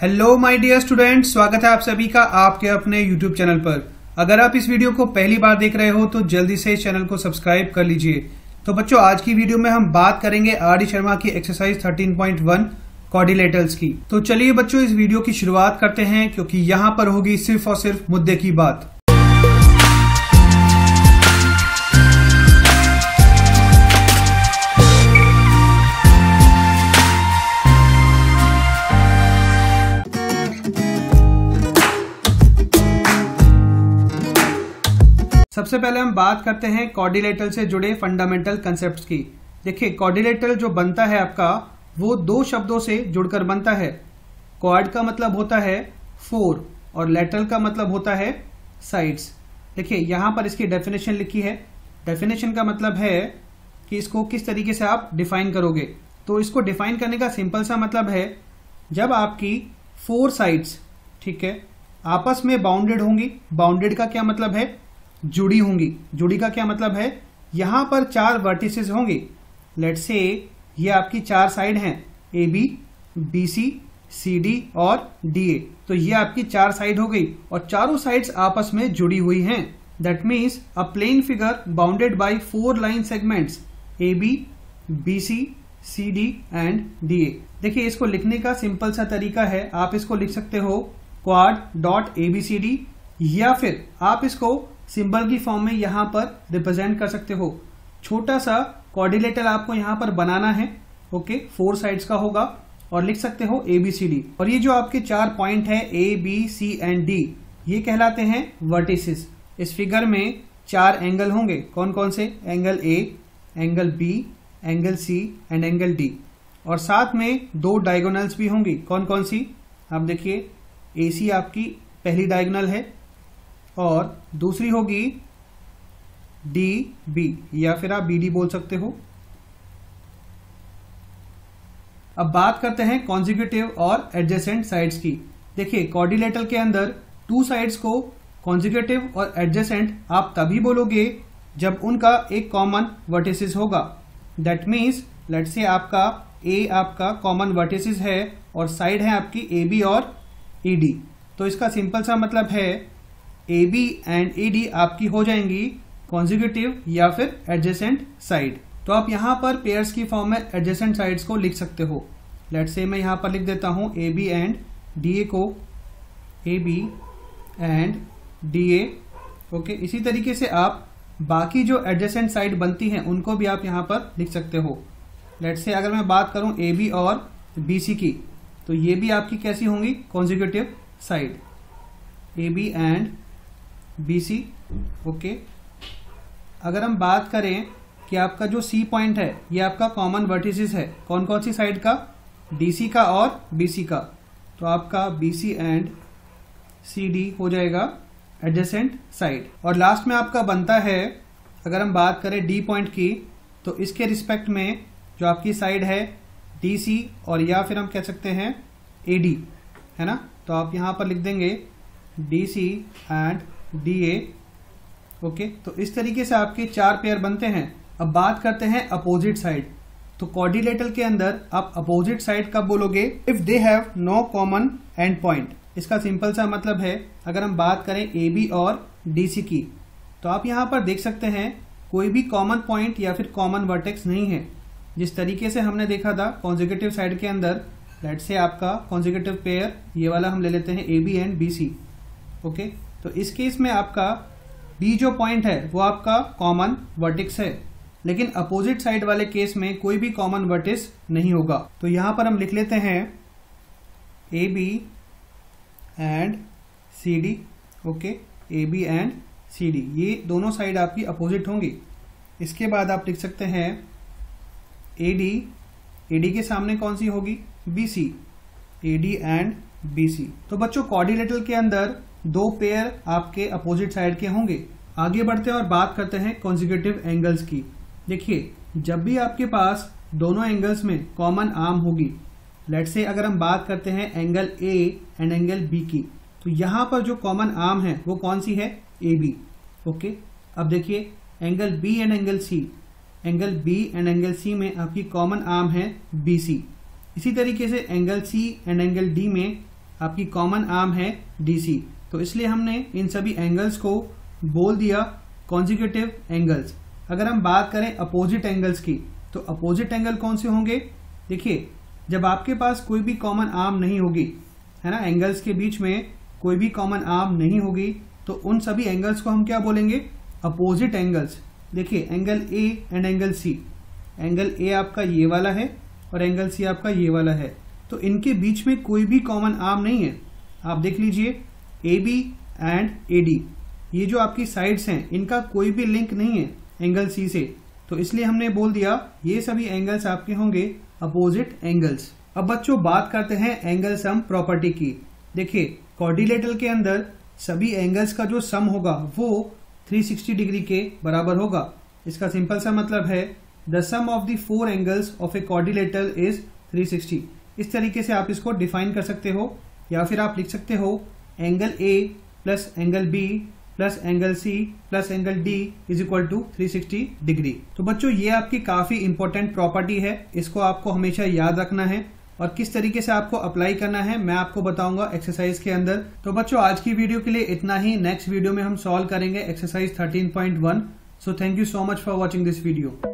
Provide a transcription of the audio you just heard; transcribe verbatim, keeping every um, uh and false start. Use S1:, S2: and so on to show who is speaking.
S1: Hello my dear student, स्वागत है आप सभी का आपके अपने यूट्यूब चैनल पर। अगर आप इस वीडियो को पहली बार देख रहे हो तो जल्दी से इस चैनल को सब्सक्राइब कर लीजिए। तो बच्चों, आज की वीडियो में हम बात करेंगे आर डी शर्मा की exercise thirteen point one quadrilaterals की। तो चलिए बच्चों, इस वीडियो की शुरुआत करते हैं, क्योंकि यहाँ पर होगी सिर्फ और सिर्फ मुद्दे की बात। सबसे पहले हम बात करते हैं कॉर्डिलेटर से जुड़े फंडामेंटल कंसेप्ट्स की। देखिए, कॉर्डिलेटर जो बनता है आपका, वो दो शब्दों से जुड़कर बनता है। क्वाड का मतलब होता है फोर और लेटरल का मतलब होता है साइड्स। देखिए, यहां पर इसकी डेफिनेशन लिखी है। डेफिनेशन का मतलब है कि इसको किस तरीके से आप डिफाइन करोगे। तो इसको डिफाइन करने का सिंपल सा मतलब है, जब आपकी फोर साइड्स, ठीक है, आपस में बाउंडेड होंगी। बाउंडेड का क्या मतलब है? जुड़ी होंगी। जुड़ी का क्या मतलब है? यहां पर चार वर्टिसेस होंगे। लेट्स से ये आपकी चार साइड हैं, A B, B C, C D और डी ए। तो ये आपकी चार साइड हो गई और चारों साइड्स आपस में जुड़ी हुई हैं। That means a plane figure bounded by four line segments A B, B C, C D and D A. देखिए, इसको लिखने का सिंपल सा तरीका है। आप इसको लिख सकते हो quad dot A B C D, या फिर आप इसको सिंबल की फॉर्म में यहां पर रिप्रेजेंट कर सकते हो। छोटा सा कॉर्डिलेटर आपको यहां पर बनाना है, ओके, फोर साइड्स का होगा और लिख सकते हो ए बी सी डी। और ये जो आपके चार पॉइंट है A B C and D, ये कहलाते हैं वर्टिसेस। इस फिगर में चार एंगल होंगे। कौन कौन से? Angle A, angle B, angle C and angle D. और साथ में दो डायगोनल्स भी होंगी। कौन कौन सी? आप देखिए, ए सी आपकी पहली डायगोनल है और दूसरी होगी डी बी, या फिर आप बी डी बोल सकते हो। अब बात करते हैं कॉन्जिक्यूटिव और एडजेसेंट साइड्स की। देखिए, कॉर्डिलेटर के अंदर टू साइड्स को कॉन्जिक्यूटिव और एडजेसेंट आप तभी बोलोगे जब उनका एक कॉमन वर्टिसेस होगा। दैट मीन्स लेट्स से आपका ए आपका कॉमन वर्टिसेस है और साइड है आपकी ए बी और ई डी। तो इसका सिंपल सा मतलब है A B and E D आपकी हो जाएंगी कॉन्जिक्यूटिव या फिर एडजेसेंट साइड। तो आप यहां पर पेयर्स की फॉर्म में एडजेसेंट साइड्स को लिख सकते हो। लेट्स से मैं यहां पर लिख देता हूं A B and D A को A B and D A, okay. इसी तरीके से आप बाकी जो एडजेसेंट साइड बनती हैं उनको भी आप यहां पर लिख सकते हो। लेट्स से अगर मैं बात करूं ए बी और बी सी की, तो ये भी आपकी कैसी होंगी? Consecutive side, A B and B C, okay. अगर हम बात करें कि आपका जो सी पॉइंट है, ये आपका कॉमन वर्टिसेस है। कौन कौन सी साइड का? डी सी का और बी सी का। तो आपका B C and C D हो जाएगा एडजेसेंट साइड। और लास्ट में आपका बनता है, अगर हम बात करें डी पॉइंट की, तो इसके रिस्पेक्ट में जो आपकी साइड है डी सी, और या फिर हम कह सकते हैं ए डी, है ना। तो आप यहां पर लिख देंगे D C and D A, okay. तो इस तरीके से आपके चार पेयर बनते हैं। अब बात करते हैं अपोजिट साइड। तो कॉर्डिलेटर के अंदर आप अपोजिट साइड कब बोलोगे? If they have no common end point. इसका सिंपल सा मतलब है, अगर हम बात करें ए बी और डी सी की, तो आप यहां पर देख सकते हैं कोई भी कॉमन पॉइंट या फिर कॉमन वर्टेक्स नहीं है। जिस तरीके से हमने देखा था कॉन्जिक्यूटिव साइड के अंदर, लेट्स से आपका कॉन्जिक्यूटिव पेयर ये वाला हम ले लेते हैं A B and B C, okay. तो इस केस में आपका बी जो पॉइंट है वो आपका कॉमन वर्टेक्स है, लेकिन अपोजिट साइड वाले केस में कोई भी कॉमन वर्टेक्स नहीं होगा। तो यहां पर हम लिख लेते हैं A B and C D, okay, A B and C D, ये दोनों साइड आपकी अपोजिट होंगी। इसके बाद आप लिख सकते हैं ए डी, ए डी के सामने कौन सी होगी? B C, A D and B C. तो बच्चों, कॉर्डिलेटर के अंदर दो पेयर आपके अपोजिट साइड के होंगे। आगे बढ़ते हैं और बात करते हैं कॉन्जिक्यूटिव एंगल्स की। देखिए, जब भी आपके पास दोनों एंगल्स में कॉमन आर्म होगी, लेट्स से अगर हम बात करते हैं angle A and angle B की, तो यहां पर जो कॉमन आर्म है वो कौन सी है? A B, okay. अब देखिए, angle B and angle C, angle B and angle C में आपकी कॉमन आर्म है बी सी। इसी तरीके से angle C and angle D में आपकी कॉमन आर्म है डी सी, तो इसलिए हमने इन सभी एंगल्स को बोल दिया कॉन्जिक्यूटिव एंगल्स। अगर हम बात करें अपोजिट एंगल्स की, तो अपोजिट एंगल कौन से होंगे? देखिए, जब आपके पास कोई भी कॉमन आर्म नहीं होगी, है ना, एंगल्स के बीच में कोई भी कॉमन आर्म नहीं होगी, तो उन सभी एंगल्स को हम क्या बोलेंगे? Opposite angles. देखिए, angle A and angle C, angle A आपका ये वाला है और एंगल सी आपका ये वाला है, तो इनके बीच में कोई भी कॉमन आर्म नहीं है। आप देख लीजिए, A B and A D, ये जो आपकी साइड्स हैं, इनका कोई भी लिंक नहीं है एंगल सी से, तो इसलिए हमने बोल दिया ये सभी एंगल्स आपके होंगे अपोजिट एंगल्स। अब बच्चों बात करते हैं एंगल सम प्रॉपर्टी की। देखिए, क्वाड्रिलेटरल के अंदर सभी एंगल्स का जो सम होगा वो तीन सौ साठ डिग्री के बराबर होगा। इसका सिंपल सा मतलब है the sum of the four angles of a quadrilateral is तीन सौ साठ। इस तरीके से आप इसको डिफाइन कर सकते हो, या फिर आप लिख सकते हो angle A plus angle B plus angle C plus angle D is equal to तीन सौ साठ डिग्री। तो बच्चों ये आपकी काफी इंपॉर्टेंट प्रॉपर्टी है, इसको आपको हमेशा याद रखना है और किस तरीके से आपको अप्लाई करना है मैं आपको बताऊंगा एक्सरसाइज के अंदर। तो बच्चों आज की वीडियो के लिए इतना ही। नेक्स्ट वीडियो में हम सॉल्व करेंगे exercise thirteen point one. So thank you so much for watching this video.